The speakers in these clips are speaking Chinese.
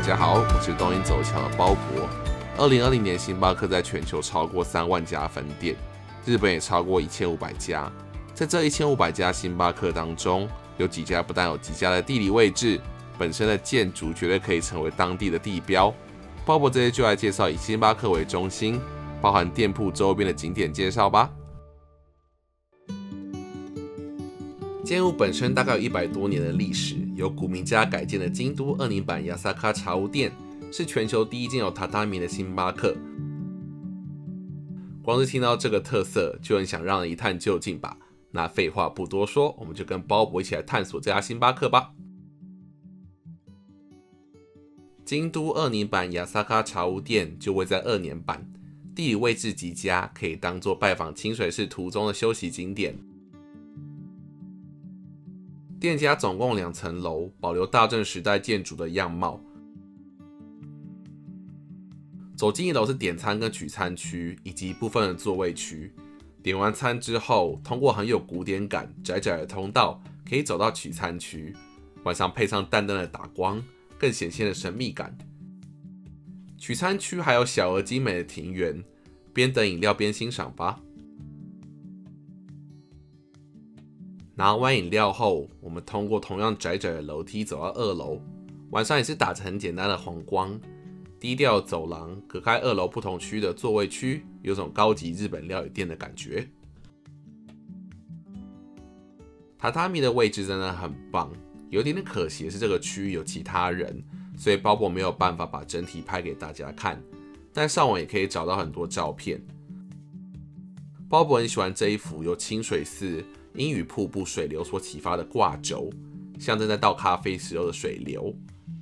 家好，我是东瀛走强的鲍勃。2020年，星巴克在全球超过3万家分店，日本也超过1500家。在这1500家星巴克当中，有几家不但有极佳的地理位置，本身的建筑绝对可以成为当地的地标。鲍勃这些就来介绍以星巴克为中心，包含店铺周边的景点介绍吧。建物本身大概有100多年的历史，由古民家改建的京都20版亚萨卡茶屋店，是全球第一间有榻榻米的星巴克。光是听到这个特色，就很想让人一探究竟吧。那废话不多说，我们就跟鲍勃一起来探索这家星巴克吧。京都20版亚萨卡茶屋店就位在2年版，地理位置极佳，可以当作拜访清水寺途中的休息景点。店家总共2层楼，保留大正时代建筑的样貌。走进1楼是点餐跟取餐区，以及部分的座位区。点完餐之后，通过很有古典感、窄窄的通道，可以走到取餐区。晚上配上淡淡的打光，更显现了神秘感。取餐区还有小而精美的庭园，边等饮料边欣赏吧。拿完饮料后，我们通过同样窄窄的楼梯走到2楼。晚上也是打着很简单的黄光，低调的走廊隔开2楼不同区的座位区，有种高级日本料理店的感觉。榻榻米的位置真的很棒，有点点可惜的是这个区域有其他人，所以鲍勃没有办法把整体拍给大家看，但上网也可以找到很多照片。鲍勃很喜欢这一幅由清水寺英语瀑布水流所启发的挂轴，象征在倒咖啡时候的水流，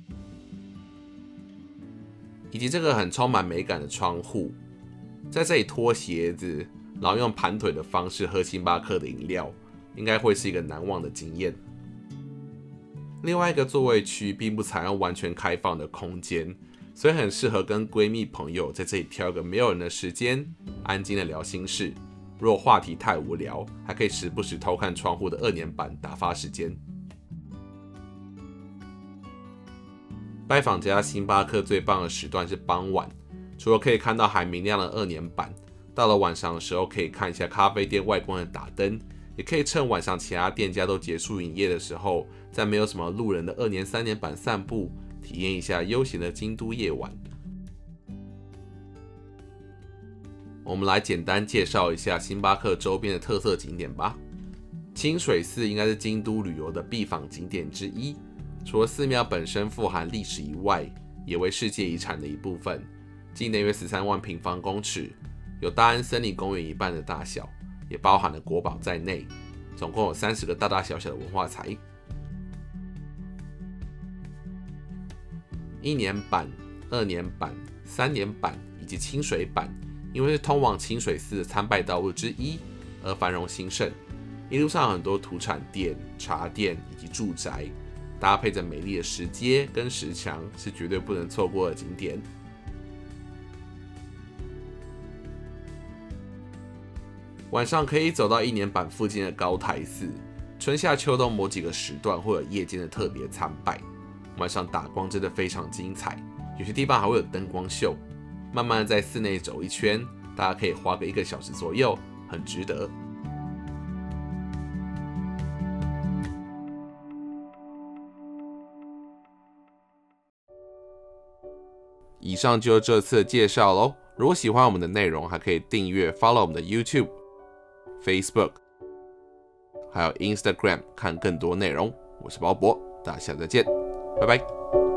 以及这个很充满美感的窗户。在这里脱鞋子，然后用盘腿的方式喝星巴克的饮料，应该会是一个难忘的经验。另外一个座位区并不采用完全开放的空间，所以很适合跟闺蜜朋友在这里挑一个没有人的时间，安静的聊心事。如果话题太无聊，还可以时不时偷看窗户的2年版打发时间。拜访这家星巴克最棒的时段是傍晚，除了可以看到还明亮的2年版，到了晚上的时候可以看一下咖啡店外观的打灯，也可以趁晚上其他店家都结束营业的时候，在没有什么路人的2年、3年版散步，体验一下悠闲的京都夜晚。我们来简单介绍一下星巴克周边的特色景点吧。清水寺应该是京都旅游的必访景点之一，除了寺庙本身富含历史以外，也为世界遗产的一部分。境内约13万平方公尺，有大安森林公园1半的大小，也包含了国宝在内，总共有30个大大小小的文化财。1年版、2年版、3年版以及清水版，因为是通往清水寺的参拜道路之一，而繁荣兴盛。一路上有很多土产店、茶店以及住宅，搭配着美丽的石阶跟石墙，是绝对不能错过的景点。晚上可以走到1年版附近的高台寺，春夏秋冬某几个时段会有夜间的特别参拜，晚上打光真的非常精彩，有些地方还会有灯光秀。慢慢的在寺内走一圈，大家可以花个1个小时左右，很值得。以上就是这次的介绍咯。如果喜欢我们的内容，还可以订阅 follow 我们的 YouTube、Facebook， 还有 Instagram 看更多内容。我是鲍勃，大家下次再见，拜拜。